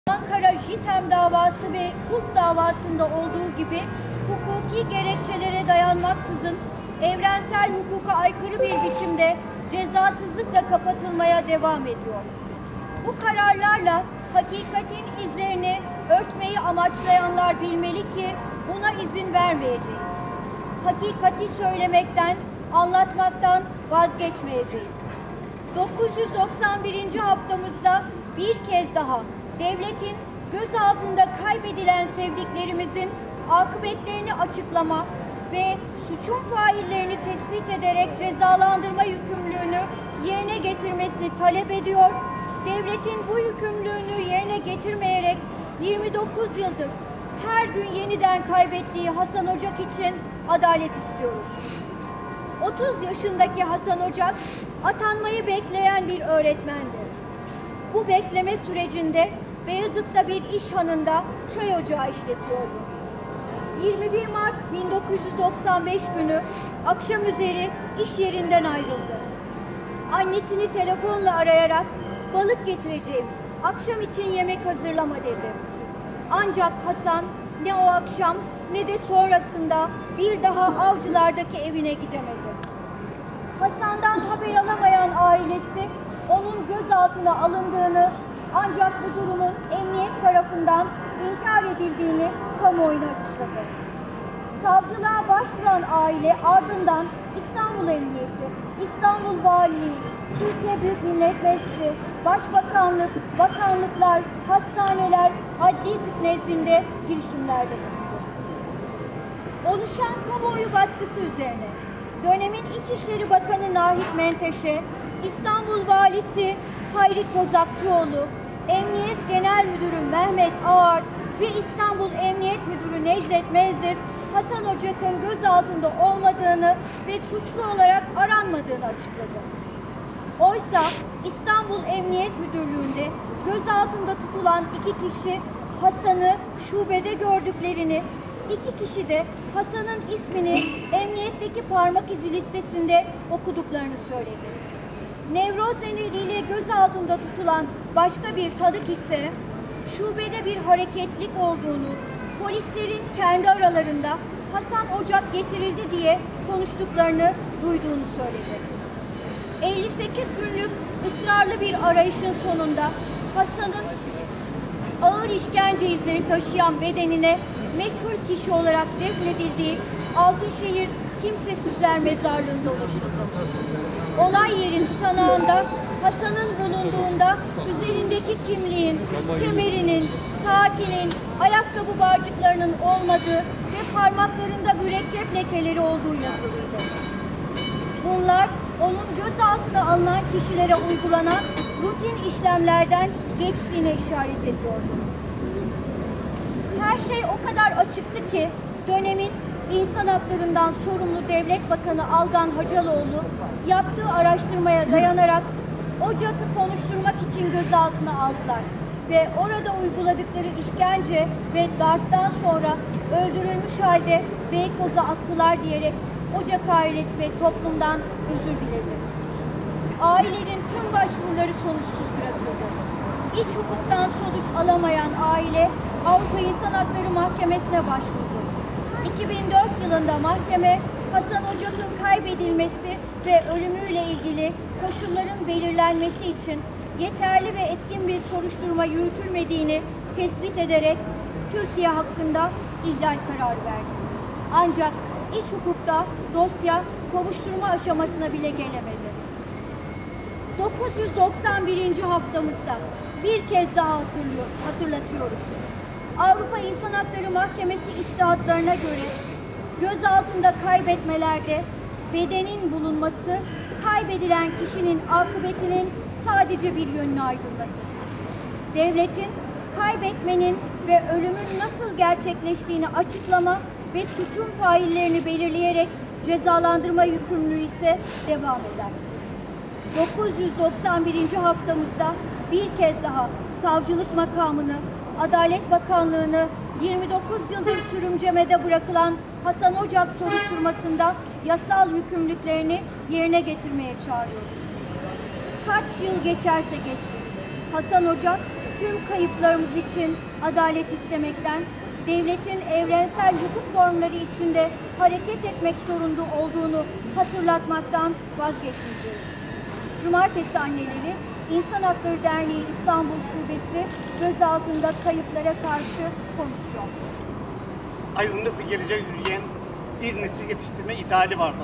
Ankara JITEM davası ve Kulp davasında olduğu gibi hukuki gerekçelere dayanmaksızın evrensel hukuka aykırı bir biçimde cezasızlıkla kapatılmaya devam ediyor. Bu kararlarla hakikatin izlerini örtmeyi amaçlayanlar bilmeli ki buna izin vermeyeceğiz. Hakikati söylemekten, anlatmaktan vazgeçmeyeceğiz. 991. haftamızda bir kez daha devletin gözaltında kaybedilen sevdiklerimizin akıbetlerini açıklama ve suçun faillerini tespit ederek cezalandırma yükümlülüğünü yerine getirmesini talep ediyor. Devletin bu yükümlülüğünü yerine getirmeyerek 29 yıldır her gün yeniden kaybettiği Hasan Ocak için adalet istiyoruz. 30 yaşındaki Hasan Ocak atanmayı bekleyen bir öğretmendi. Bu bekleme sürecinde Beyazıt'ta bir iş hanında çay ocağı işletiyordu. 21 Mart 1995 günü akşam üzeri iş yerinden ayrıldı. Annesini telefonla arayarak balık getireceğim, akşam için yemek hazırlama dedi. Ancak Hasan ne o akşam ne de sonrasında bir daha Avcılar'daki evine gidemedi. Hasan'dan haber alamayan ailesi onun gözaltına alındığını ancak bu durumun emniyet tarafından inkar edildiğini kamuoyuna açıkladı. Savcılığa başvuran aile ardından İstanbul Emniyeti, İstanbul Valiliği, Türkiye Büyük Millet Meclisi, Başbakanlık, bakanlıklar, hastaneler, adli tıp nezdinde girişimlerde bulundu. Oluşan kamuoyu baskısı üzerine dönemin İçişleri Bakanı Nahit Menteşe, İstanbul Valisi Hayri Kozakçıoğlu, Emniyet Genel Müdürü Mehmet Ağar ve İstanbul Emniyet Müdürü Necdet Mezir, Hasan Ocak'ın gözaltında olmadığını ve suçlu olarak aranmadığını açıkladı. Oysa İstanbul Emniyet Müdürlüğü'nde gözaltında tutulan 2 kişi Hasan'ı şubede gördüklerini, 2 kişi de Hasan'ın ismini emniyetteki parmak izi listesinde okuduklarını söyledi. Nevroz nedeniyle gözaltında tutulan başka bir tanık ise şubede bir hareketlik olduğunu, polislerin kendi aralarında Hasan Ocak getirildi diye konuştuklarını duyduğunu söyledi. 58 günlük ısrarlı bir arayışın sonunda Hasan'ın ağır işkence izleri taşıyan bedenine meçhul kişi olarak defnedildiği Altınşehir Kimsesizler Mezarlığı'nda ulaşıldı. Olay yerin tutanağında Hasan'ın bulunduğunda üzerindeki kimliğin, kemerinin, saatinin, ayakkabı bağcıklarının olmadığı ve parmaklarında mürekkep lekeleri olduğu yazılıydı. Bunlar onun gözaltına alınan kişilere uygulanan rutin işlemlerden geçtiğine işaret ediyordu. Her şey o kadar açıktı ki dönemin İnsan Haklarından sorumlu Devlet Bakanı Algan Hacaloğlu yaptığı araştırmaya dayanarak Ocak'ı konuşturmak için gözaltına aldılar ve orada uyguladıkları işkence ve darptan sonra öldürülmüş halde Beykoz'a attılar diyerek Ocak ailesi ve toplumdan özür diledi. Ailenin tüm başvuruları sonuçsuz bırakıldı. İç hukuktan sonuç alamayan aile Avrupa İnsan Hakları Mahkemesi'ne başvurdu. 2004 yılında mahkeme Hasan Ocak'ın kaybedilmesi ve ölümüyle ilgili koşulların belirlenmesi için yeterli ve etkin bir soruşturma yürütülmediğini tespit ederek Türkiye hakkında ihlal kararı verdi. Ancak iç hukukta dosya kovuşturma aşamasına bile gelemedi. 991. haftamızda bir kez daha hatırlatıyoruz. Avrupa İnsan Hakları Mahkemesi içtihatlarına göre gözaltında kaybetmelerde bedenin bulunması kaybedilen kişinin akıbetinin sadece bir yönünü aydınlatır. Devletin kaybetmenin ve ölümün nasıl gerçekleştiğini açıklama ve suçun faillerini belirleyerek cezalandırma yükümlülüğü ise devam eder. 991. haftamızda bir kez daha savcılık makamını, Adalet Bakanlığı'nı 29 yıldır sürümcemede bırakılan Hasan Ocak soruşturmasında yasal yükümlülüklerini yerine getirmeye çağırıyoruz. Kaç yıl geçerse geçsin, Hasan Ocak tüm kayıplarımız için adalet istemekten, devletin evrensel hukuk normları içinde hareket etmek zorunda olduğunu hatırlatmaktan vazgeçmeyeceğiz. Cumartesi Anneleri İnsan Hakları Derneği İstanbul Şubesi gözaltında kayıplara karşı komisyon. Aydınlık bir geleceğe yürüyen bir nesil yetiştirme ideali vardı.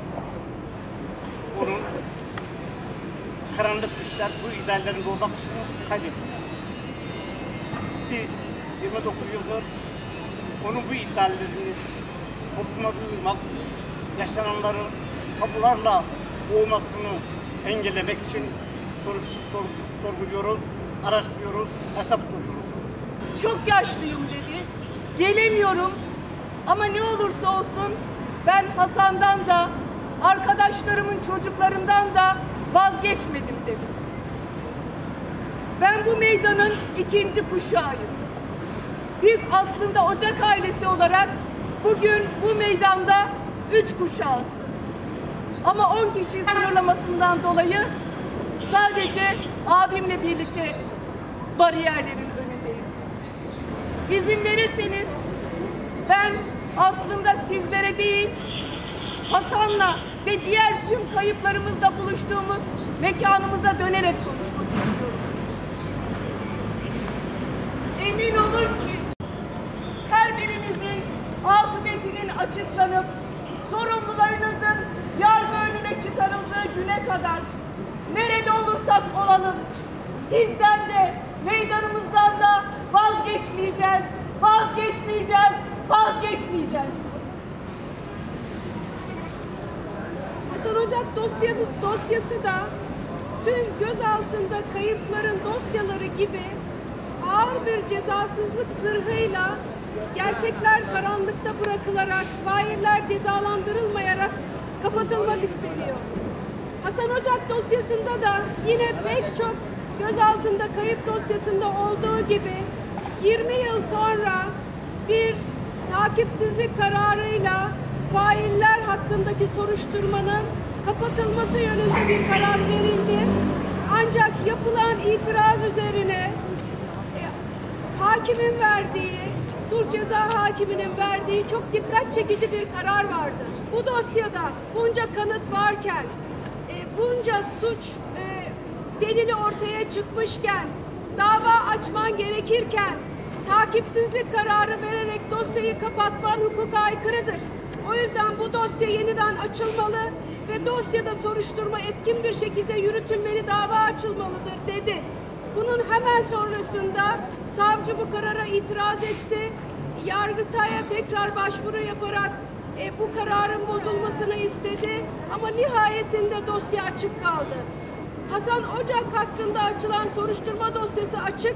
Onun karanlık güçler bu ideallerin doğru akışını kaybetti. Biz 29 yıldır onun bu ideallerini topluma duyurmak, yaşananların tabularla boğmasını engellemek için sorguluyoruz, araştırıyoruz, hesap soruyoruz. Çok yaşlıyım dedi. Gelemiyorum ama ne olursa olsun ben Hasan'dan da arkadaşlarımın çocuklarından da vazgeçmedim dedi. Ben bu meydanın ikinci kuşağıyım. Biz aslında Ocak ailesi olarak bugün bu meydanda 3 kuşağız. Ama 10 kişi sınırlamasından dolayı sadece abimle birlikte bariyerlerin önündeyiz. İzin verirseniz ben aslında sizlere değil, Hasan'la ve diğer tüm kayıplarımızda buluştuğumuz mekanımıza dönerek konuşmak istiyorum. Emin olun ki her birimizin akıbetinin açıklanıp sorumlularınızın yargı önüne çıkarıldığı güne kadar nerede olursak olalım sizden de meydanımızdan da vazgeçmeyeceğiz, vazgeçmeyeceğiz, vazgeçmeyeceğiz. Hasan Ocak dosyası da tüm gözaltında kayıpların dosyaları gibi ağır bir cezasızlık zırhıyla gerçekler karanlıkta bırakılarak, failler cezalandırılmayarak kapatılmak isteniyor. Hasan Ocak dosyasında da yine pek çok gözaltında kayıp dosyasında olduğu gibi 20 yıl sonra bir takipsizlik kararıyla failler hakkındaki soruşturmanın kapatılması yönünde bir karar verildi. Ancak yapılan itiraz üzerine hakimin verdiği, sulh ceza hakiminin verdiği çok dikkat çekici bir karar vardı. Bu dosyada bunca kanıt varken, bunca suç delili ortaya çıkmışken, dava açman gerekirken takipsizlik kararı vererek dosyayı kapatman hukuka aykırıdır. O yüzden bu dosya yeniden açılmalı ve dosyada soruşturma etkin bir şekilde yürütülmeli, dava açılmalıdır dedi. Bunun hemen sonrasında savcı bu karara itiraz etti. Yargıtay'a tekrar başvuru yaparak bu kararın bozulmasını istedi. Ama nihayetinde dosya açık kaldı. Hasan Ocak hakkında açılan soruşturma dosyası açık.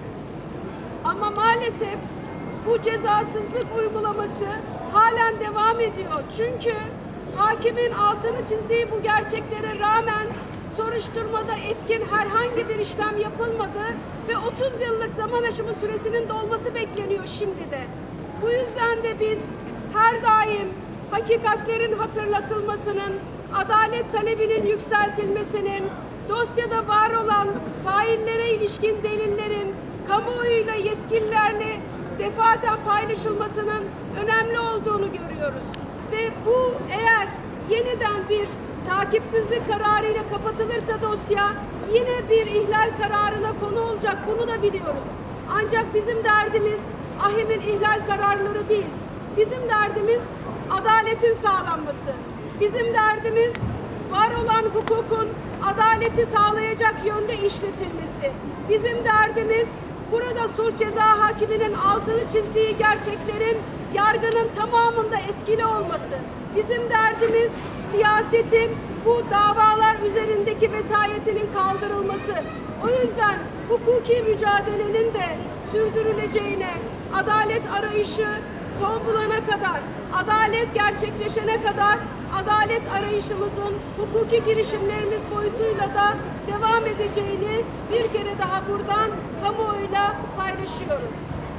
Ama maalesef bu cezasızlık uygulaması halen devam ediyor. Çünkü hakimin altını çizdiği bu gerçeklere rağmen soruşturmada etkin herhangi bir işlem yapılmadı ve 30 yıllık zaman aşımı süresinin dolması bekleniyor şimdi de. Bu yüzden de biz her daim hakikatlerin hatırlatılmasının, adalet talebinin yükseltilmesinin, dosyada var olan faillere ilişkin delillerin kamuoyuyla yetkililerle defaten paylaşılmasının önemli olduğunu görüyoruz. Ve bu eğer yeniden bir takipsizlik kararıyla kapatılırsa dosya yine bir ihlal kararına konu olacak. Bunu da biliyoruz. Ancak bizim derdimiz AHİM'in ihlal kararları değil. Bizim derdimiz adaletin sağlanması. Bizim derdimiz var olan hukukun adaleti sağlayacak yönde işletilmesi. Bizim derdimiz burada sulh ceza hakiminin altını çizdiği gerçeklerin yargının tamamında etkili olması. Bizim derdimiz siyasetin bu davalar üzerindeki vesayetinin kaldırılması. O yüzden hukuki mücadelenin de sürdürüleceğine, adalet arayışı son bulana kadar, adalet gerçekleşene kadar adalet arayışımızın hukuki girişimlerimiz boyutuyla da devam edeceğini bir kere daha buradan kamuoyuyla paylaşıyoruz.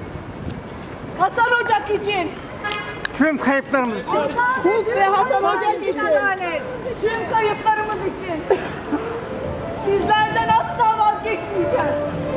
Hasan Ocak için, Tüm kayıplarımız için. ve Hasan Ocak için, tüm kayıplarımız için sizlerden asla vazgeçmeyeceğiz.